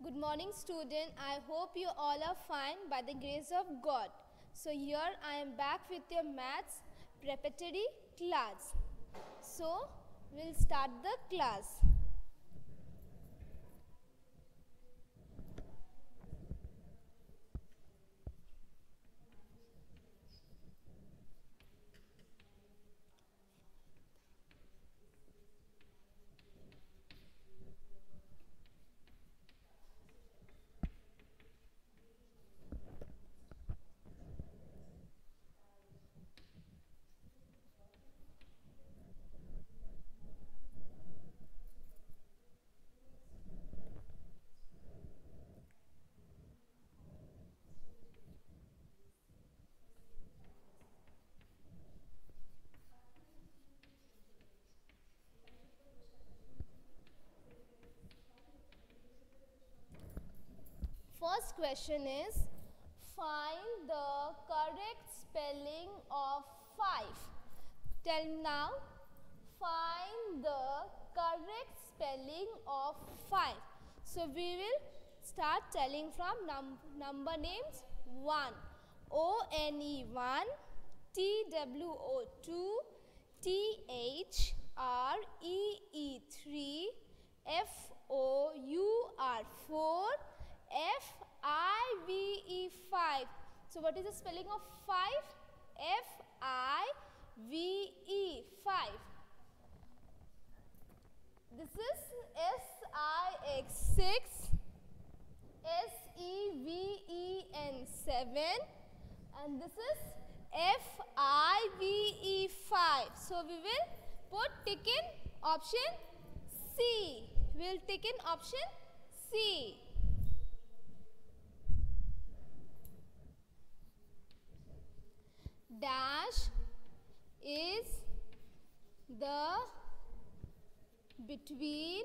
Good morning, student. I hope you all are fine by the grace of God. So here I am back with your maths preparatory class. So we'll start the class. First question is, find the correct spelling of 5. Tell me now, find the correct spelling of 5. So we will start telling from number names. 1, O-N-E 1, T-W-O 2, T-H-R-E-E 3, F-O-U-R 4, F-I-V-E 5. So what is the spelling of 5? F-I-V-E 5. This is S-I-X 6, S-E-V-E-N 7, and this is F-I-V-E 5. So we will put tick in option C. We will tick in option C. Dash is the between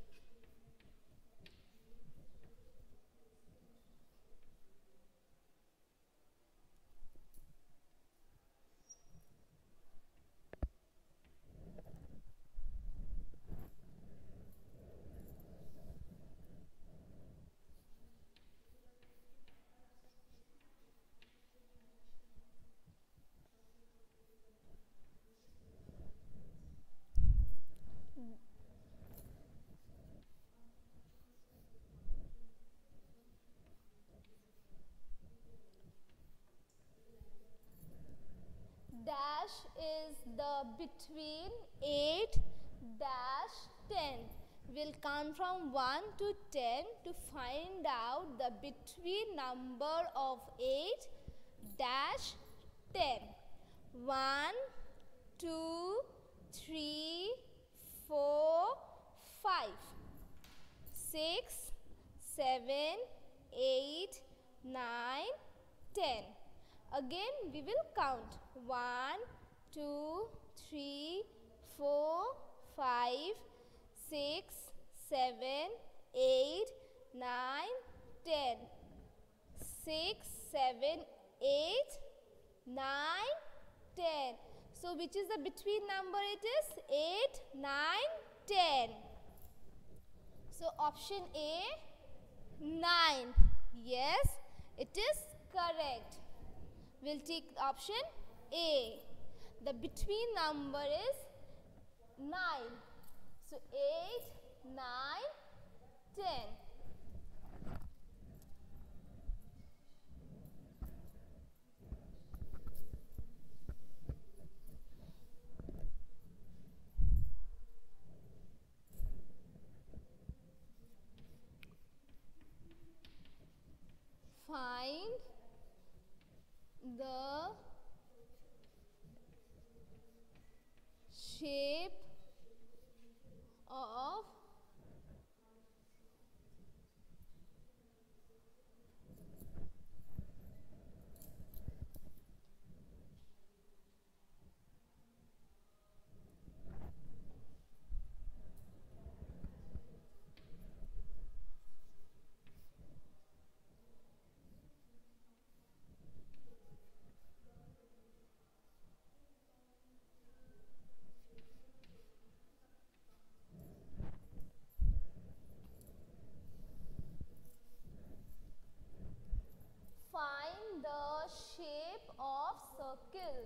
dash is the between 8 dash 10. We'll count from 1 to 10 to find out the between number of 8 dash 10. 1, 2, 3, 4, 5, 6, 7, 8, 9, 10. Again we will count 1, 2, 3, 4, 5, 6, 7, 8, 9, 10. 6, 7, 8, 9, 10. So which is the between number? It is 8, 9, 10. So option A, 9. Yes, it is correct. We'll take option A. The between number is 9. So 8, 9, 10. Find the shape of the shape of circle.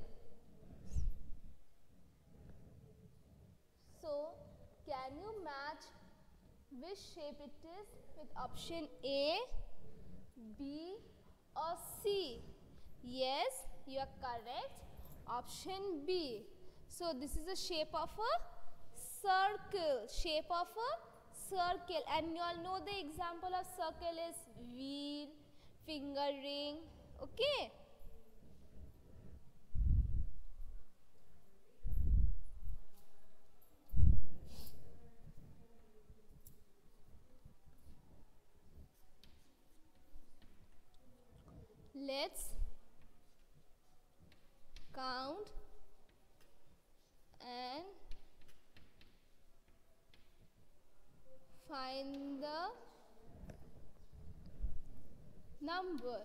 So, can you match which shape it is with option A, B or C? Yes, you are correct. Option B. So, this is the shape of a circle. Shape of a circle. And you all know the example of circle is wheel, finger ring. Okay. Let's count and find the number.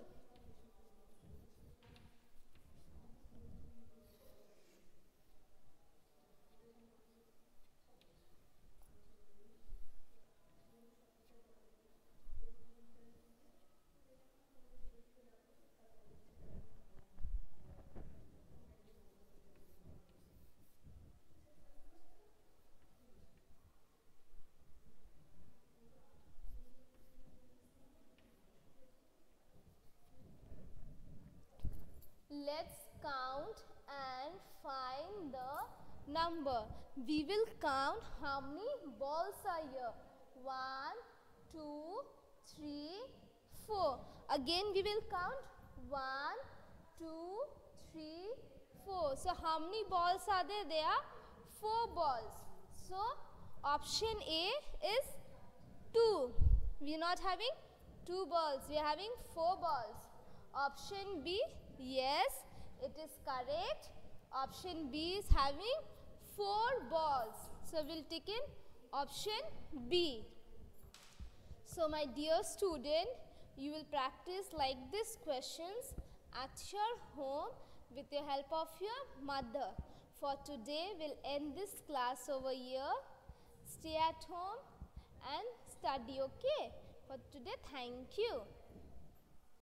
Let's count and find the number. We will count how many balls are here. 1, 2, 3, 4. Again we will count 1, 2, 3, 4. So how many balls are there? There are 4 balls. So option A is 2. We are not having 2 balls. We are having 4 balls. Option B, yes, it is correct. Option B is having 4 balls. So we'll take in option B. So my dear student, you will practice like these questions at your home with the help of your mother. For today, we'll end this class over here. Stay at home and study, okay? For today, thank you.